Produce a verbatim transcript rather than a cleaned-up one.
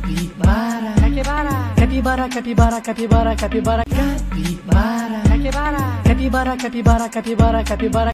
Capibara, capibara, capibara, capibara, capibara, capibara, capibara, capibara, capibara, capibara, capibara.